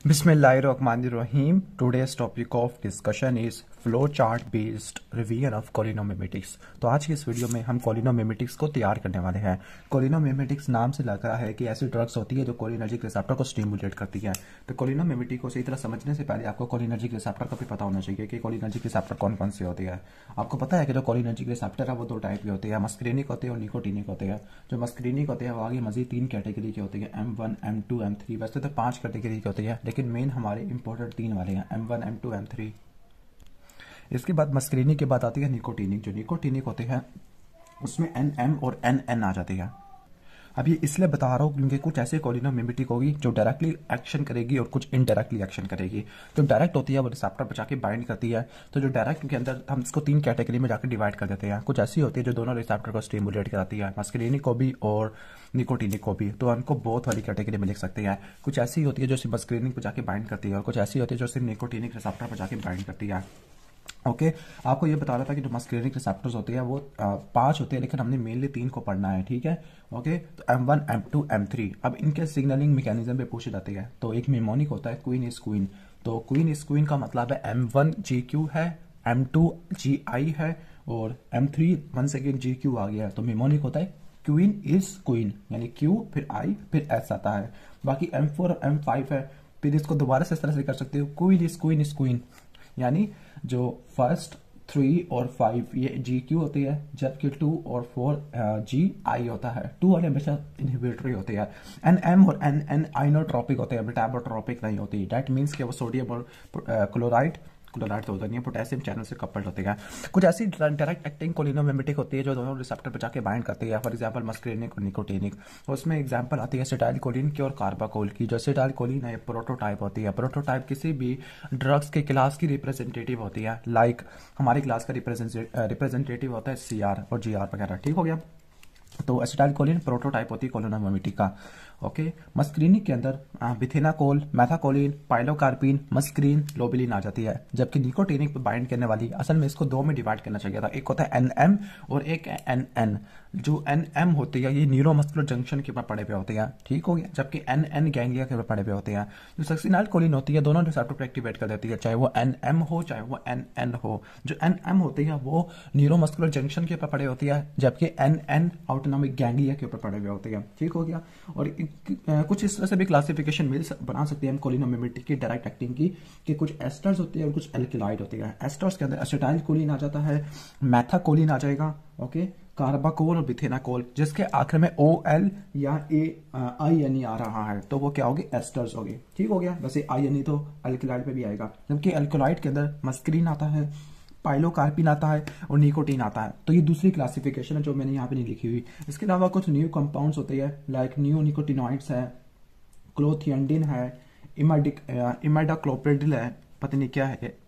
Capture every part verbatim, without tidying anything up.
Bismillahirrahmanirrahim. Today's topic of discussion is flow chart based revision of cholinomimetics. तो आज की इस वीडियो में हम कोलिनोमिमेटिक्स को तैयार करने वाले हैं। कोलिनोमिमेटिक्स नाम से लग रहा है कि ऐसी ड्रग्स होती है जो कोलिनर्जिक रिसेप्टर को स्टिमुलेट करती है। तो कोलिनोमिमेटिक को सही तरह समझने से पहले आपको कोलिनर्जिक रिसेप्टर का भी पता होना चाहिए कि कोलिनर्जिक रिसेप्टर कौन कौन से होते हैं। आपको पता है कि जो कोलिनर्जिक रिसेप्टर है वो दो टाइप के होते हैं, मस्क्रीनिक होते हैं और निकोटीनिक होते हैं। जो मस्क्रीनिक होते हैं वो आगे मजीद तीन कैटेगरी के होते हैं, M one M two M three. वैसे तो पांच कैटेगरी के होते हैं लेकिन मेन हमारे इंपॉर्टेंट तीन वाले हैं, M one M two M three. इसके बाद मस्क्रीनिक के बाद आती है निकोटीनिक। जो निकोटीनिक होते हैं उसमें एन एम और एन एन आ जाती है। अब ये इसलिए बता रहा हूँ क्योंकि कुछ ऐसे कोलिनोमिमेटिक होगी जो डायरेक्टली एक्शन करेगी और कुछ इनडायरेक्टली एक्शन करेगी। जो डायरेक्ट होती है वो रिसेप्टर पर जाके बाइंड करती है। तो जो डायरेक्ट के अंदर हम इसको तीन कैटेगरी में जाकर डिवाइड कर देते हैं। कुछ ऐसी होती है जो दोनों रिसेप्टर को स्टिमुलेट कराती है, मस्क्रीनिक को भी और निकोटीनिक को भी। तो हमको बोथ वाली कैटेगरी में लिख सकते हैं। कुछ ऐसी होती है जो सिर्फ मस्क्रीनिक पर जाके बाइंड करती है और कुछ ऐसी होती है जो सिर्फ निकोटीनिक रिसेप्टर पर जाके बाइंड करती है। ओके okay, आपको ये बता रहा था कि जो मस्क्रीनिक रिसेप्टर्स होते हैं वो आ, पांच होते हैं लेकिन हमने मेनली तीन को पढ़ना है, ठीक है। ओके okay, तो M one M two M three. अब इनके सिग्नलिंग मैकेनिज्म पे पूछे जाते हैं। तो एक निमोनिक होता है क्वीन इज क्वीन। तो क्वीन इज क्वीन का मतलब है एम वन जी क्यू है, एम टू जी आई है और M three one second G Q आ गया है। तो निमोनिक होता है क्वीन इज क्वीन, यानी क्यू फिर आई फिर एस आता है। बाकी एम फोर और एम फाइव है, फिर इसको दोबारा से इस तरह से कर सकते हो, queen is queen is queen, यानी जो फर्स्ट थ्री और फाइव ये जी क्यू होती है जबकि टू और फोर जी आई होता है। टू वाले हमेशा इनहिबिटरी होते हैं। एन एम और एन एन आइनोट्रोपिक होते हैं, मेटाबोट्रोपिक नहीं होती। दैट मीन्स कि वो सोडियम और क्लोराइड क्लोराइड तो होता नहीं है, पोटेशियम चैनल से कपल्ड होते हैं। कुछ ऐसी डायरेक्ट एक्टिंग कोलिनोमिमेटिक होती है जो दोनों रिसेप्टर पर जाके बाइंड करती है। फॉर एग्जांपल मस्क्रीनिक और निकोटीनिक। उसमें एग्जांपल आती है एसिटाइल कोलिन की और कार्बाकोल की। जो एसिटाइल कोलिन है प्रोटोटाइप होती है। प्रोटोटाइप किसी भी ड्रग्स के क्लास की रिप्रेजेंटेटिव होती है। लाइक हमारी क्लास का रिप्रेजेंटेटिव होता है सी आर और जी आर वगैरह, ठीक हो गया। तो एसिटाइल कोलिन प्रोटोटाइप होती है कोलिनोमिमेटिक का। Okay okay. मस्क्रीनिक के अंदर बिथेनाकोल, मैथाकोलिन, पाइलोकार्पिन, मस्क्रीन, लोबिलिन आ जाती है। जबकि निकोटीनिक पर बाइंड करने वाली, असल में इसको दो में डिवाइड करना चाहिए था। एक होता है एन एम और एक है एन एन। जो एन एम होती है ये न्यूरोमस्कुलर जंक्शन के ऊपर पड़े पे होते हैं, ठीक हो गया। जबकि एन एन गैंग्लिया के ऊपर पड़े पे होते हैं। जो सक्सिनाइल कोलिन होती है दोनों रिसेप्टर को एक्टिवेट कर देती है, चाहे वो एन एम हो चाहे वो एन एन हो। जो एन एम होती है वो न्यूरोमस्कुलर जंक्शन के ऊपर पड़े होती है, जबकि एन एन ऑटोनॉमिक गैंग्लिया के ऊपर पड़े हुए होते हैं, ठीक हो गया। और कुछ इस तरह से भी क्लासिफिकेशन मिल बना सकते हैं हम कोलिनोमिमेटिक की डायरेक्ट एक्टिंग की, कि कुछ एस्टर्स होते हैं और कुछ एल्किलाइड होते हैं। एस्टर्स के अंदर एसिटाइल कोलिन आ जाता है, मैथाकोलिन आ जाएगा, ओके, कार्बाकोल और बिथेनाकोल, जिसके आखिर में ओ एल या ए आई एन ई आ रहा है तो वो क्या होगी, एस्टर्स होगी, ठीक हो गया। वैसे आई एन ई तो एल्किलाइड पे भी आएगा। जबकि एल्किलाइड के अंदर मस्क्रीन आता है, पाइलोकार्पिन आता है और निकोटीन आता है। तो ये दूसरी क्लासिफिकेशन है जो मैंने यहाँ पे नहीं लिखी हुई। इसके अलावा कुछ न्यू कंपाउंड्स होते हैं, लाइक न्यू निकोटिनॉइड्स है, क्लोथियंडिन है, इमाडिक इमाडाक्लोप्रिडिल है, पता नहीं क्या है।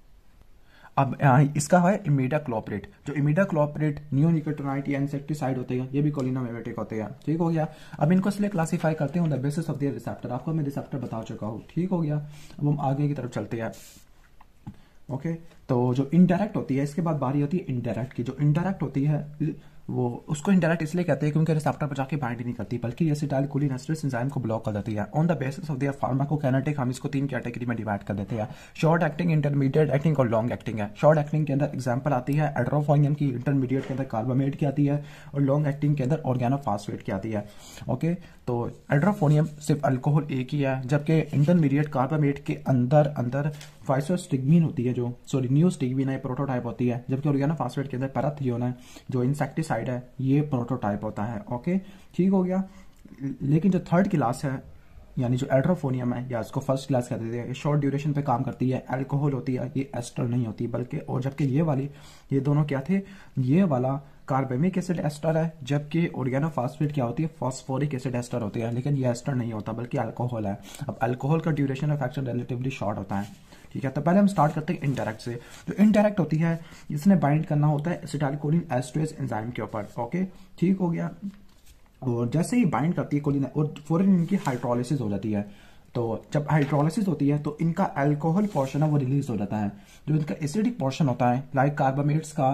अब इसका है इमिडाक्लोप्रिड। जो इमिडाक्लोप्रिड, न्यू निकोटिनॉइड या इंसेक्टिसाइड होते हैं, ये भी कोलिनोमिमेटिक होते हैं, ठीक हो गया। अब इनको इसलिए क्लासिफाई करते हैं on the basis of their receptor. आपको मैं रिसेप्टर बता चुका हूँ, ठीक हो गया। अब हम आगे की तरफ चलते हैं। ओके okay, तो जो इनडायरेक्ट होती है, इसके बाद बारी होती है इनडायरेक्ट की। जो इनडायरेक्ट होती है वो उसको इनडायरेक्ट इसलिए कहते हैं क्योंकि रिसेप्टर पर जाके बाइंड नहीं करती, बल्कि एसिटाइल कोलिन एस्टरेज एंजाइम को ब्लॉक कर देती है। On the basis of their pharmacokinetic हम इसको तीन कैटेगरी में डिवाइड कर देते हैं, शॉर्ट एक्टिंग, इंटरमीडिएट एक्टिंग और लॉन्ग एक्टिंग है। शॉर्ट एक्टिंग के अंदर एग्जांपल आती है एड्रोफोनियम की, इंटरमीडिएट के अंदर कार्बामेट की आती है और लॉन्ग एक्टिंग के अंदर ऑर्गेनोफॉस्फेट की आती है। ओके, तो एड्रोफोनियम सिर्फ अल्कोहल एक ही है, जबकि इंटरमीडिएट कार्बामेट के अंदर अंदर फाइसोस्टिग्मीन होती है, जो सॉरी न्यूस्टिग्मीन है, प्रोटोटाइप होती है। जबकि ऑर्गेनोफॉस्फेट के अंदर पैराथियोन है जो इंसेक्टिसाइड है, ये प्रोटोटाइप होता है। ओके, ठीक हो गया। लेकिन जो थर्ड क्लास है यानी जो एड्रोफोनियम है, या इसको फर्स्ट क्लास कहते हैं, ये शॉर्ट ड्यूरेशन पे काम करती है, अल्कोहल होती है, ये एस्टर नहीं होती बल्कि। और जबकि ये वाली, ये दोनों क्या थे, ये वाला कार्बेमिक एसिड एस्टर है, जबकि ऑर्गेनोफॉस्फेट क्या होती है, फॉस्फोरिक एसिड एस्टर होती है। लेकिन ये एस्टर नहीं होता बल्कि अल्कोहल है। अब अल्कोहल का duration of action relatively short होता है, ठीक है। तो पहले हम स्टार्ट करते हैं इनडायरेक्ट से। जो इनडायरेक्ट होती है इसने बाइंड करना होता है एसिटाइल कोलिन एस्ट्रेज एंजाइम के ऊपर, ओके, ठीक हो गया। और जैसे ही बाइंड करती है कोलिन और फौरन इनकी हाइड्रोलिसिस हो जाती है। तो जब हाइड्रोलिसिस होती है तो इनका अल्कोहल पोर्शन है वो रिलीज हो जाता है। जो इनका एसिडिक पोर्शन होता है, लाइक कार्बामेट्स का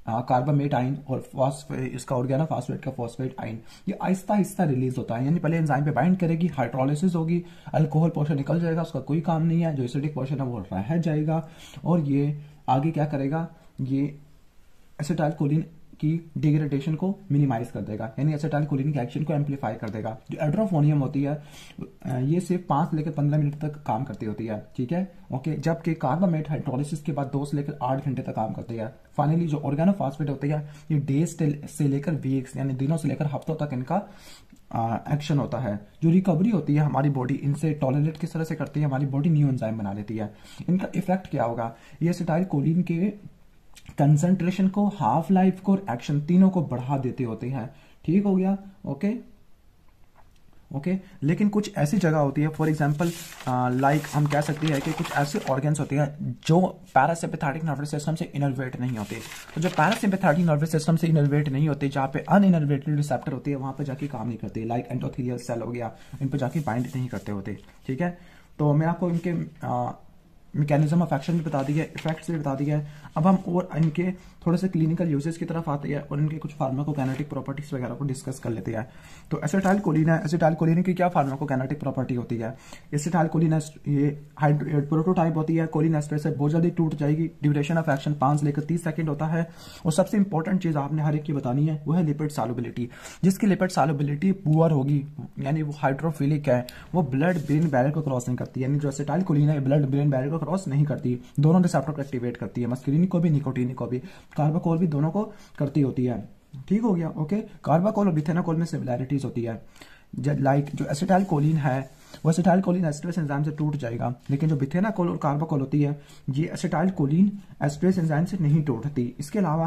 कार्बामेट आइन और फॉस्फेट, इसका ऑर्गेनोफॉस्फेट का फॉस्फेट आइन, ये आहिस्ता आहिस्ता रिलीज होता है। यानी पहले एंजाइम पे बाइंड करेगी, हाइड्रोलिसिस होगी, अल्कोहल पोर्शन निकल जाएगा, उसका कोई काम नहीं है, जो एसिडिक पोर्शन है वो रह जाएगा, और ये आगे क्या करेगा, ये एसिटाइल कोलिन की डिग्रेडेशन को मिनिमाइज कर देगा, यानी एसिटाइल कोलिन के एक्शन को एम्पलीफाई कर देगा। जो एड्रोफोनियम होती है ये सिर्फ पांच से लेकर पंद्रह मिनट तक काम करती होती है, ठीक है, ओके। जबकि कार्बामेट हाइड्रोलिसिस के बाद दो से लेकर आठ घंटे तक काम करती है। फाइनली जो ऑर्गेनोफॉस्फेट होती है ये डेज से लेकर वीक्स यानी दिनों से लेकर हफ्तों तक इनका एक्शन होता है। जो रिकवरी होती है हमारी बॉडी इनसे टॉलरेट किस तरह से करती है, हमारी बॉडी न्यू एंजाइम बना लेती है। इनका इफेक्ट क्या होगा, ये एसिटाइल कोलिन के कंसंट्रेशन को, हाफ लाइफ को और एक्शन तीनों को बढ़ा देते होते हैं, ठीक हो गया, ओके ओके। लेकिन कुछ ऐसी जगह होती है, फॉर एग्जांपल लाइक हम कह सकते हैं कि कुछ ऐसे ऑर्गन्स होते हैं जो पैरासिम्पैथेटिक नर्वस सिस्टम से इनर्वेट नहीं होते। तो जो पैरासिम्पैथेटिक नर्वस सिस्टम से इनर्वेट नहीं होते, जहाँ पे अनइनर्वेटेड रिसेप्टर होती है, वहां पे जाके काम नहीं करते, लाइक एंडोथेलियल सेल हो गया, इन पे जाके बाइंड नहीं करते होते, ठीक है। तो मैं आपको इनके आ, मैकेनिज्म ऑफ एक्शन भी बता दिया है, इफेक्ट्स भी बता दिया है। अब हम और इनके थोड़े से क्लिनिकल यूजेस की तरफ आते हैं और इनके कुछ फार्माकोकाइनेटिक प्रॉपर्टीज वगैरह को डिस्कस कर लेते हैं। तो एसिटाइल कोलिन है, एसिटाइल कोलिन की क्या फार्माकोकाइनेटिक प्रॉपर्टी होती है। एसिटाइल कोलिन ये प्रोटोटाइप होती है, कोलिन एस्टर से बहुत जल्दी टूट जाएगी, ड्यूरेशन ऑफ एक्शन पांच से लेकर तीस सेकंड होता है। और सबसे इंपॉर्टेंट चीज आपने हर एक की बतानी है, वो है लिपिड सॉल्युबिलिटी। जिसकी लिपिड सॉल्युबिलिटी पुअर होगी, यानी वो हाइड्रोफिलिक है, वो ब्लड ब्रेन बैरियर को क्रॉस नहीं करती, यानी जो एसिटाइल कोलिन है ब्लड ब्रेन बैरियर को क्रॉस नहीं करती, दोनों रिसेप्टर को एक्टिवेट करती है, मस्करीनिक को भी निकोटीनिक को भी, कार्बाकोल भी दोनों को करती होती है, ठीक हो गया, ओके। कार्बाकोल और बिथेनाकोल में सिमिलैरिटीज होती है, लाइक जो एसिटाइल कोलिन है वो एसिटाइल कोलिन एस्ट्रेस एंजाइम से टूट जाएगा, लेकिन जो बिथेनाकोल और कार्बाकोल होती है ये एसिटाइल कोलिन एस्ट्रेस एंजाइम से नहीं टूटती। इसके अलावा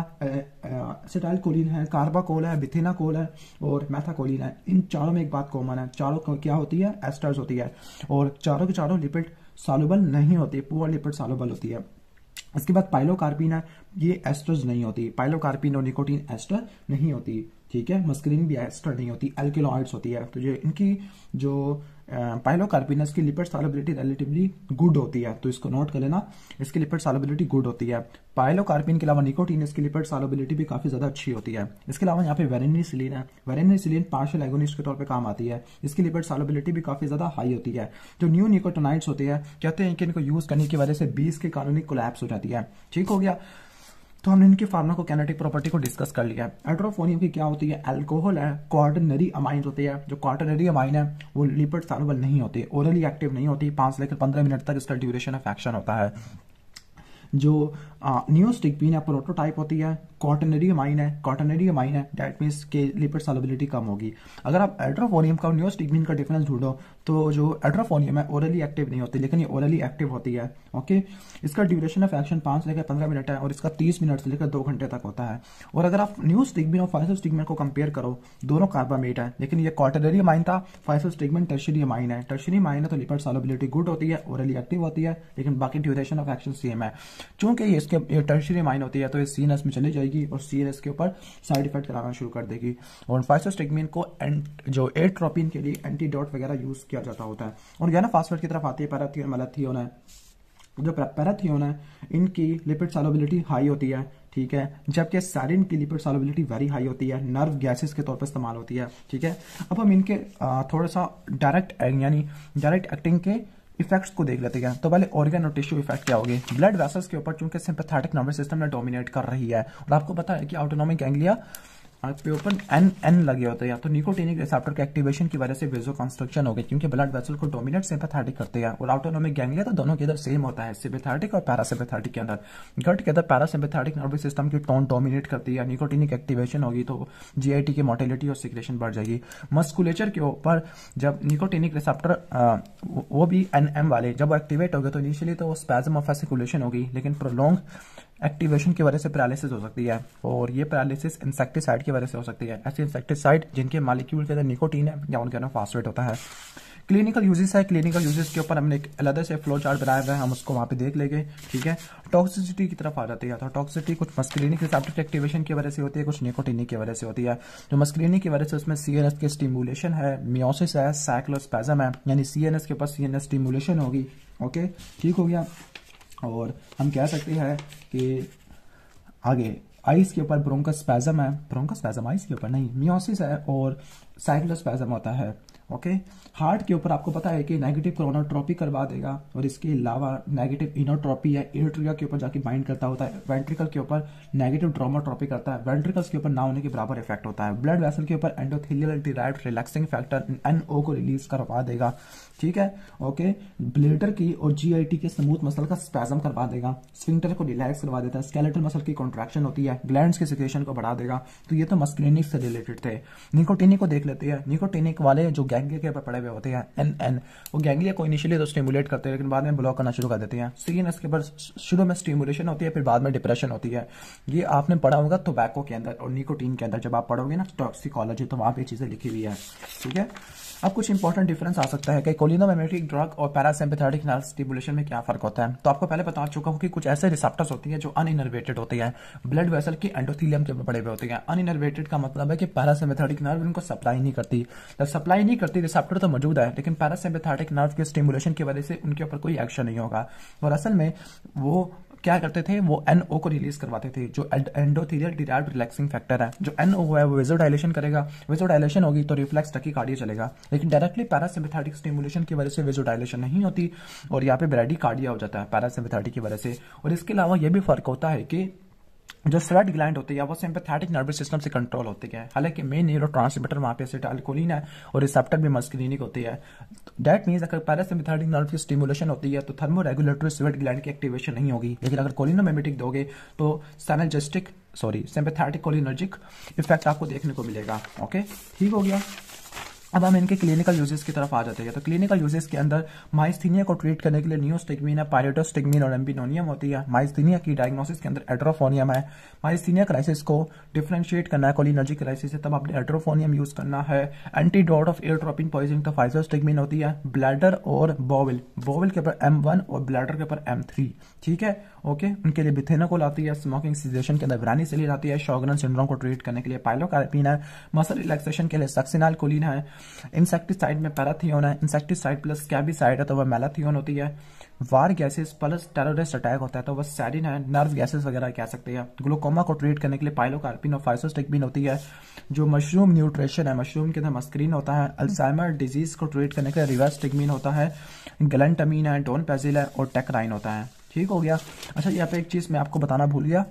एसिटाइल कोलिन है, कार्बाकोल है, बिथेनाकोल है और मेथाकोलिन है, इन चारों में एक बात कॉमन है, चारों क्या होती है, एस्टर्स होती है, और चारों के चारों लिपिड सॉल्युबल नहीं होती, पुअर लिपिड सॉल्युबल होती है। इसके बाद पाइलोकार्पिन है, ये एस्टर्स नहीं होती, पाइलोकार्पिन और निकोटीन एस्टर नहीं होती, ठीक है। मस्करीन भी एस्टर नहीं होती, एल्केलॉइड्स होती है। तो ये इनकी जो पाइलोकार्पिन है इसकी लिपिड सॉल्युबिलिटी रिलेटिवली गुड होती है, तो इसको नोट कर लेना, इसकी लिपिड सॉल्युबिलिटी गुड होती है। पाइलोकार्पिन के अलावा निकोटीन इसकी लिपिड सॉल्युबिलिटी भी काफी ज्यादा अच्छी होती है। इसके अलावा यहाँ पे वेरेनिसिलिन है, वेरेनिसिलिन पार्शियल एगोनिस्ट के तौर पे काम आती है, इसकी लिपिड सॉल्युबिलिटी भी काफी ज्यादा हाई होती है। जो न्यू निकोटिनाइड्स होते हैं कहते हैं कि इनको यूज करने की वजह से बीस की कॉलोनी कोलैप्स हो जाती है, ठीक हो गया। तो हमने इनकी फार्माकोकाइनेटिक प्रॉपर्टी को डिस्कस कर लिया। एड्रोफोनियम की क्या होती है, अल्कोहल है, क्वाटरनरी अमाइन होती है, जो क्वाटरनरी अमाइन है वो लिपिड सॉल्युबल नहीं होती, ओरली एक्टिव नहीं होती, पांच से लेकर पंद्रह मिनट तक इसका ड्यूरेशन ऑफ एक्शन होता है। जो नियोस्टिग्बीन है प्रोटोटाइप होती है, क्वाटरनरी अमाइन है, क्वाटरनरी अमाइन है, दैट मींस के लिपिड सॉल्युबिलिटी कम होगी। अगर आप एड्रोफोनियम का और नियोस्टिग्बीन का डिफरेंस ढूंढो तो जो एड्रोफोनियम है ओरली एक्टिव नहीं होती, लेकिन ये ओरली एक्टिव होती है, ओके। इसका ड्यूरेशन ऑफ एक्शन पांच से लेकर पंद्रह मिनट है और इसका तीस मिनट से लेकर दो घंटे तक होता है। और अगर आप नियोस्टिग्बीन और फाइसोस्टिग्बीन को कंपेयर करो, दोनों कार्बामेट है, लेकिन ये क्वाटरनरी अमाइन था, फाइसोस्टिग्बीन टर्शियरी अमाइन है। टर्शियरी अमाइन है तो लिपिड सॉल्युबिलिटी गुड होती है, ओरली एक्टिव होती है, लेकिन बाकी ड्यूरेशन ऑफ एक्शन सेम है। चूंकि ये इसके टर्शियरी अमाइन होती है तो ये सीएनएस में चली जाएगी और सीएनएस के ऊपर साइड इफेक्ट कराना शुरू कर देगी। और फाइसोस्टिग्बीन को जो एट्रोपिन के लिए एंटीडोट वगैरह यूज किया जाता होता है। और ऑर्गेनोफॉस्फेट की तरफ आती है पैराथियोन मैलाथियोन है, जो पैराथियोन है इनकी लिपिड सॉल्युबिलिटी हाई होती है, ठीक है, जबकि सारिन की लिपिड सॉल्युबिलिटी वेरी हाई होती है, नर्व गैसेस के तौर पर इस्तेमाल होती है, ठीक है। अब हम इनके थोड़ा सा डायरेक्ट यानी डायरेक्ट एक्टिंग के इफेक्ट्स को देख लेते हैं। तो पहले ऑर्गन और टिश्यू इफेक्ट क्या होगी, ब्लड वेसल्स के ऊपर चूंकि सिंपैथेटिक नर्वस सिस्टम में डोमिनेट कर रही है, और आपको पता है कि ऑटोनोमिक गैंग्लिया पे ऊपर एन एन लगे होते हैं, तो निकोटीनिक रिसेप्टर के एक्टिवेशन की वजह से वेजो कंस्ट्रक्शन हो गई, क्योंकि ब्लड वेसल को डोमिनेट सिंपैथेटिक करते हैं। और ऑटोनोमिक गैंग्लिया तो दोनों के इधर सेम होता है, सिंपैथेटिक और पैरासिम्पैथेटिक के अंदर। गट के अंदर पैरासिम्पैथेटिक नर्वस सिस्टम की टोन डोमिनेट करती है, निकोटीनिक एक्टिवेशन होगी तो जीआईटी की मोटिलिटी और सिक्रेशन बढ़ जाएगी। मस्कुलेचर के ऊपर जब निकोटीनिक रिसेप्टर वो भी एन एम वाले जब एक्टिवेट हो गए तो इनिशियली तो स्पैज्म ऑफ वेसिकुलेशन होगी, लेकिन प्रोलॉन्ग एक्टिवेशन की वजह से पैरालिसिस हो सकती है, और ये पैरालिसिस इंसेक्टिसाइड की वजह से हो सकती है। ऐसे इंसेक्टिसाइड जिनके मॉलिक्यूल के अंदर निकोटीन है या ऑर्गेनोफॉस्फेट होता है। क्लिनिकल यूजेस है, क्लिनिकल यूजेस के ऊपर हमने एक अलग से फ्लो चार्ट बनाया हुआ है, हम उसको वहां पे देख लेंगे, ठीक है। टॉक्सिसिटी की तरफ आ जाती है, तो टॉक्सिसिटी कुछ मस्कुलिनिक रिसेप्टर एक्टिवेशन की वजह से होती है, कुछ निकोटीनिक की वजह से होती है। जो मस्कुलिनिक की वजह से उसमें सीएनएस की स्टिमुलेशन है, मियोसिस है, साइक्लोस्पैज्म है, यानी सीएनएस के पास सीएनएस स्टिमुलेशन होगी, ओके, ठीक हो गया। और हम कह सकते हैं कि आगे आइस के ऊपर ब्रोंकोस्पैज्म है, ब्रोंकोस्पैज्म आइस के ऊपर नहीं, मियोसिस है और साइक्लोस्पैज्म होता है। ओके, हार्ट के ऊपर आपको पता है कि नेगेटिव क्रोनोट्रोपी करवा देगा और इसके अलावा नेगेटिव इनोट्रोपी है, एट्रिया के ऊपर जाके बाइंड करता होता है। वेंट्रिकल के ऊपर नेगेटिव ड्रोमोट्रोपी करता है, वेंट्रिकल्स के ऊपर ना होने के बराबर इफेक्ट होता है। ब्लड वेसल के ऊपर endothelial derived relaxing factor NO को रिलीज करवा देगा, ठीक है। ओके, ब्लेडर की और जीआईटी के स्मूथ मसल का स्पैज्म करवा देगा, स्फिंक्टर को रिलैक्स करवा देता है, स्केलेटल मसल की कॉन्ट्रैक्शन होती है, ग्लैंड्स के सिक्रेशन को बढ़ा देगा। तो ये तो मस्कुलिनिक से रिलेटेड थे। निकोटिनिक को देख लेते हैं। निकोटिनिक वाले जो गैंग्लिया के ऊपर पड़े हुए होते हैं, एन एन वो गैंग्लिया को इनिशियली तो स्टिमुलेट करते हैं लेकिन बाद में ब्लॉक करना शुरू कर देते हैं। सीएनएस के ऊपर शुरू में स्टिमुलेशन होती है, फिर बाद में डिप्रेशन होती है। ये आपने पढ़ा होगा टोबैको के अंदर और निकोटीन के अंदर, जब आप पढ़ोगे ना टॉक्सिकोलॉजी, तो वहां पे चीजें लिखी हुई है, ठीक है। अब कुछ इंपॉर्टेंट डिफरेंस आ सकता है कि कोलिनोमिमेटिक ड्रग और पैरासिम्पैथेटिक नर्व स्टिमुलेशन में क्या फर्क होता है। तो आपको पहले बता चुका हूं कि कुछ ऐसे रिसेप्टर्स होती है जो अनइनर्वेटेड होती है, ब्लड वेसल की एंडोथेलियम के ऊपर पड़े हुए होते हैं। अनइनर्वेटेड का मतलब है कि पैरासिम्पैथेटिक नर्व इनको सप्लाई नहीं करती। जब सप्लाई नहीं करती, रिसेप्टर तो मौजूद है लेकिन पैरासिम्पैथेटिक नर्व के स्टिमुलेशन की वजह से उनके ऊपर कोई एक्शन नहीं होगा। और असल में वो क्या करते थे, वो एनओ को रिलीज करवाते थे जो एंडोथेलियल डिराइव्ड रिलैक्सिंग फैक्टर है। जो एनओ है वो वेजोडाइलेशन करेगा, वेजोडाइलेशन होगी तो रिफ्लेक्स टैकीकार्डिया चलेगा। लेकिन डायरेक्टली पैरासिम्पैथेटिक स्टिमुलेशन की वजह से वेजोडाइलेशन नहीं होती और यहाँ पे ब्रैडीकार्डिया हो जाता है पैरासिम्पैथेटिक की वजह से। और इसके अलावा यह भी फर्क होता है कि जो स्वेट ग्लैंड होती है वो सिंपैथेटिक नर्वस सिस्टम से कंट्रोल होती है। हालांकि मेन न्यूरोट्रांसमीटर वहां पे एसिटाइलकोलिन है और रिसेप्टर भी मस्कुलिनिक होती है। दैट मींस अगर पैरासिम्पैथेटिक नर्व की स्टिमुलेशन होती है तो थर्मोरेगुलेटरी स्वेट ग्लैंड की एक्टिवेशन नहीं होगी। लेकिन अगर कोलिनोमिमेटिक दोगे तो synergistic sorry sympathetic cholinergic effect आपको देखने को मिलेगा। ओके, ठीक हो गया। अब हम इनके क्लिनिकल यूजेस की तरफ आ जाते हैं। तो क्लिनिकल यूजेस के अंदर माइस्थीनिया को ट्रीट करने के लिए नियोस्टिग्मीन है, पायरेटोस्टिग्मीन और एम्बिनोनियम होती है। माइस्थीनिया की डायग्नोसिस के अंदर एड्रोफोनियम है। माइस्थीनिया क्राइसिस को डिफरेंशिएट करना है कोलिनर्जिक क्राइसिस से, तब आपने एड्रोफोनियम यूज करना है। एंटीडोट ऑफ एयरट्रोपिन पॉइजनिंग तो फाइजोस्टिग्मीन होती है। ब्लैडर और बोवल, बोवल के ऊपर एम वन और ब्लैडर के ऊपर एम थ्री, ठीक है। ओके, उनके लिए बिथेनोकोल आती है। स्मोकिंग सिजेशन के अंदर वैनिसिलिन आती है। शॉगरन सिंड्रोम को ट्रीट करने के लिए पाइलोकार्पिन है। मसल रिलैक्सेशन के लिए सक्सिनालकोलिन है। इंसेक्टिसाइड में पैराथियोन है। इंसेक्टिसाइड प्लस कैबिसाइड है तो वह मेलाथियोन होती है। War gases plus terrorist attack होता है तो वह सैरिन है। नर्व गैसेस वगैरह कह सकते हैं। ग्लूकोमा को ट्रीट करने के लिए पाइलोकार्पिन और फाइसोस्टिग्मीन होती है। जो मशरूम न्यूट्रिशन है, मशरूम के अंदर मस्करीन होता है। अल्जाइमर डिजीज को ट्रीट करने के लिए रिवास्टिग्मीन होता है। गैलेंटामीन है, डोनपेजिल है और टेक्राइन होता है, ठीक हो गया। अच्छा, यहाँ पे एक चीज मैं आपको बताना भूल गया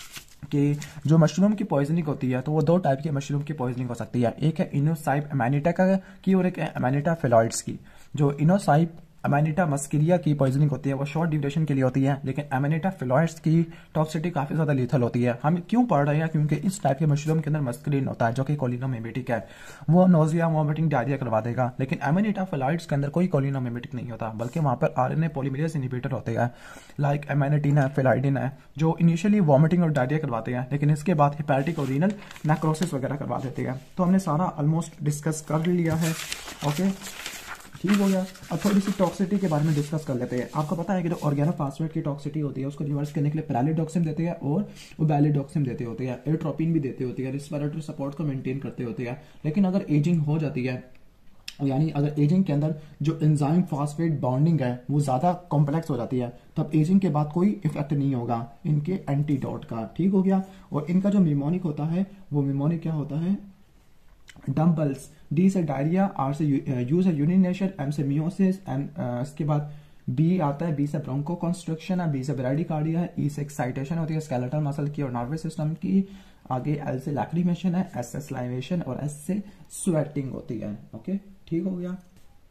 कि जो मशरूम की पॉइजनिंग होती है तो वो दो टाइप की मशरूम की पॉइजनिंग हो सकती है। एक है इनोसाइप अमेनिटा की और एक है अमेनिटा फेलॉइड्स की। जो इनोसाइप अमेनिटा मस्किलिया की पॉइजनिंग होती है वो शॉर्ट ड्यूरेशन के लिए होती है, लेकिन अमेनिटा फेलॉइड्स की टॉक्सिसिटी काफी ज्यादा लीथल होती है। हम क्यों पढ़ रहे हैं, क्योंकि इस टाइप के मशरूम के अंदर मस्कुलिन होता है जो कि कोलिनोमिमेटिक है। वो नोजिया, वॉमिटिंग, डायरिया करवा देगा। लेकिन अमेनिटा फेलॉइड्स के अंदर कोई कोलिनोमिमेटिक नहीं होता, बल्कि वहां पर आरएनए पॉलीमरेज इनहिबिटर होते हैं, लाइक एमेनिटिन है, फेलाइडिन है, जो इनिशियली वॉमिटिंग और डायरिया करवाते हैं लेकिन इसके बाद हेपेटिक और रीनल नेक्रोसिस वगैरह करवा देते हैं। तो हमने सारा ऑलमोस्ट डिस्कस कर लिया है। ओके, ठीक हो गया। अब थोड़ी सी टॉक्सिसिटी के बारे में डिस्कस कर लेते हैं। आपको पता है कि जो ऑर्गेनोफॉस्फेट की टॉक्सिसिटी होती है उसको रिवर्स करने के लिए पैरालिडोक्सिन देते हैं और वो वैलिडोक्सिन देते होते हैं। एट्रोपिन भी देते होते हैं, रिस्पिरेटरी सपोर्ट को मेंटेन करते होते हैं। लेकिन अगर एजिंग हो जाती है, यानी अगर एजिंग के अंदर जो एंजाइम फॉस्फेट बॉन्डिंग है वो ज्यादा कॉम्प्लेक्स हो जाती है, तब एजिंग के बाद कोई इफेक्ट नहीं होगा इनके एंटीडोट का, ठीक हो गया। और इनका जो मिमोनिक होता है वो मिमोनिक क्या होता है, डम्बल्स। डी से डायरिया, आर से यू से यूरिनेशन, एम से मियोसिस, एम इसके बाद बी आता है, बी से ब्रोंको कंस्ट्रक्शन है, बी से ब्रैडीकार्डिया है, ई से एक्साइटेशन होती है स्केलेटल मसल की और नर्वस सिस्टम की, आगे एल से लैक्रिमेशन है, एस से स्लाइवेशन और एस से स्वेटिंग होती है। ओके, ठीक हो गया।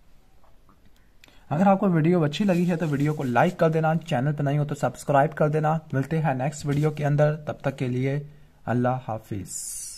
अगर आपको वीडियो अच्छी लगी है तो वीडियो को लाइक कर देना, चैनल पर नहीं हो तो सब्सक्राइब कर देना। मिलते हैं नेक्स्ट वीडियो के अंदर, तब तक के लिए अल्लाह हाफिज।